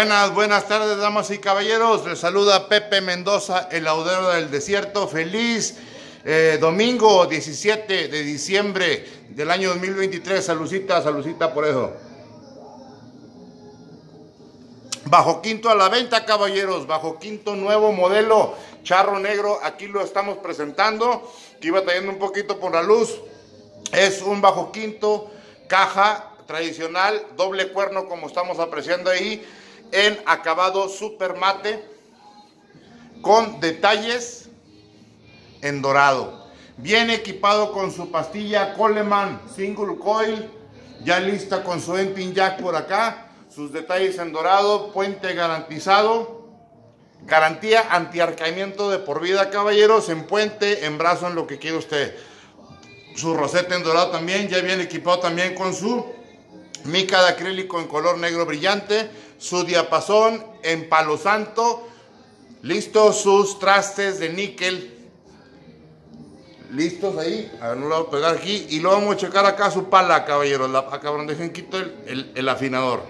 Buenas tardes, damas y caballeros. Les saluda Pepe Mendoza, el laudero del desierto. Feliz domingo 17 de diciembre del año 2023. Saludcita por eso. Bajo Quinto a la venta, caballeros. Bajo Quinto, nuevo modelo charro negro. Aquí lo estamos presentando. Que iba trayendo un poquito por la luz. Es un Bajo Quinto, caja tradicional, doble cuerno, como estamos apreciando ahí, en acabado super mate, con detalles en dorado. Bien equipado con su pastilla Coleman Single Coil, ya lista con su emping jack por acá, sus detalles en dorado, puente garantizado, garantía antiarcaimiento de por vida, caballeros, en puente, en brazo, en lo que quiera usted. Su roseta en dorado también, ya bien equipado también con su mica de acrílico en color negro brillante, su diapasón en palo santo, listos sus trastes de níquel, listos ahí. A ver, no lo voy a pegar aquí, y lo vamos a checar acá su pala, caballeros. Acá donde dejen quito el afinador.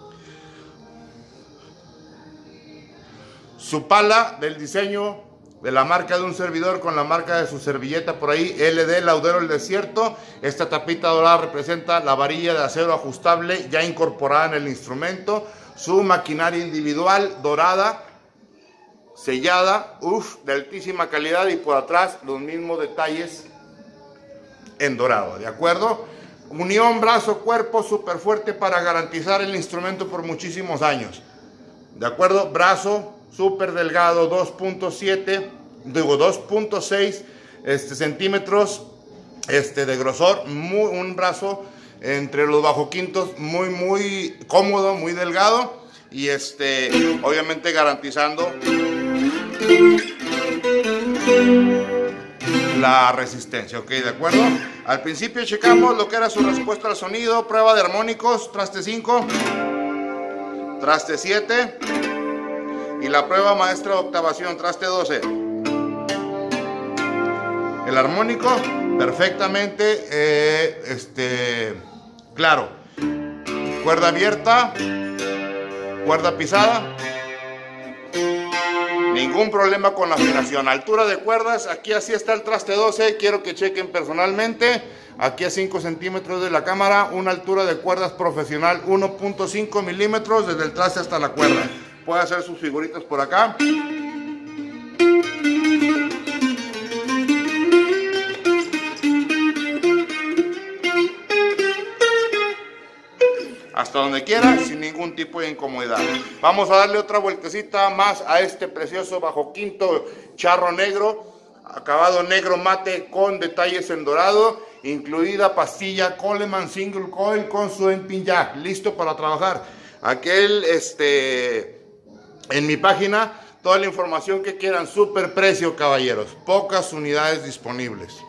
Su pala del diseño de la marca de un servidor con la marca de su servilleta por ahí, LD Laudero del Desierto. Esta tapita dorada representa la varilla de acero ajustable ya incorporada en el instrumento. Su maquinaria individual dorada, sellada, de altísima calidad, y por atrás los mismos detalles en dorado, ¿de acuerdo? Unión brazo-cuerpo súper fuerte para garantizar el instrumento por muchísimos años, ¿de acuerdo? Brazo súper delgado, 2.6 centímetros de grosor, un brazo entre los bajo quintos muy cómodo, muy delgado, y obviamente garantizando la resistencia, ¿ok? ¿De acuerdo? Al principio checamos lo que era su respuesta al sonido, prueba de armónicos, traste 5, traste 7, y la prueba maestra de octavación, traste 12. El armónico perfectamente claro. Cuerda abierta, cuerda pisada, ningún problema con la afinación. Altura de cuerdas, aquí así está el traste 12. Quiero que chequen personalmente. Aquí a 5 centímetros de la cámara, una altura de cuerdas profesional 1.5 milímetros desde el traste hasta la cuerda. Puede hacer sus figuritas por acá. Hasta donde quiera, sin ningún tipo de incomodidad. Vamos a darle otra vueltecita más a este precioso Bajo Quinto charro negro, acabado negro mate con detalles en dorado, incluida pastilla Coleman Single Coil con su emping jack, listo para trabajar. Aquel, en mi página, toda la información que quieran, super precio, caballeros, pocas unidades disponibles.